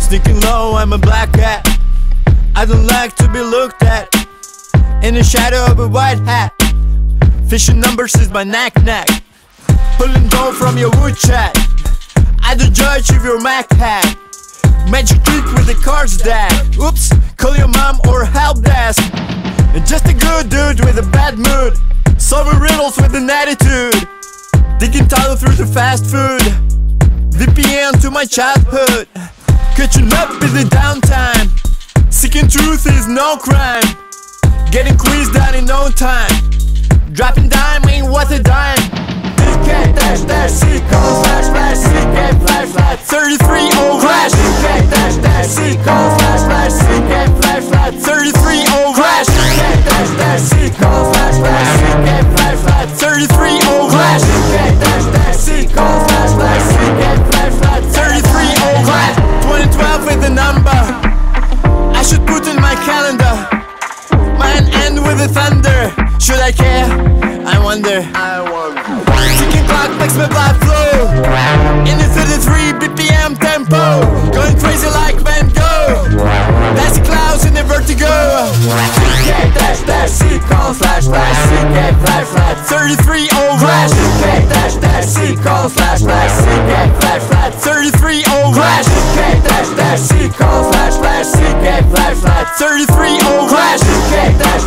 Sneaking low, I'm a black cat. I don't like to be looked at in the shadow of a white hat. Fishing numbers is my knack. Pulling gold from your wood chat. I don't judge if you're Mac hat. Magic trick with the cards that. Oops, call your mom or help desk. And just a good dude with a bad mood, solving riddles with an attitude. Digging title through the fast food. VPN to my childhood. Catching up in the downtime. Seeking truth is no crime. Getting quizzed down in no time. Dropping dime ain't worth a dime. DK dash dash C call slash slash CK flash flat 33 O crash. DK dash dash C call slash slash CK flash flat 33 O crash. DK dash dash C call slash slash CK flash flat 33 O crash. DK dash dash C call slash slash CK flash flat 33 O crash. 2012 is the number I should put in my calendar. Mine end with a thunder. Should I care? I wonder. Ticking clock makes my blood flow in the 33 BPM tempo. Going crazy like Van Gogh. Passing clouds in the vertigo. CK dash dash C call slash slash CK flash flat 33 O crash. CK dash dash C call slash slash CK flash flat 33 O crash. CK dash dash C call slash slash CK flash flat 33 O crash. CK dash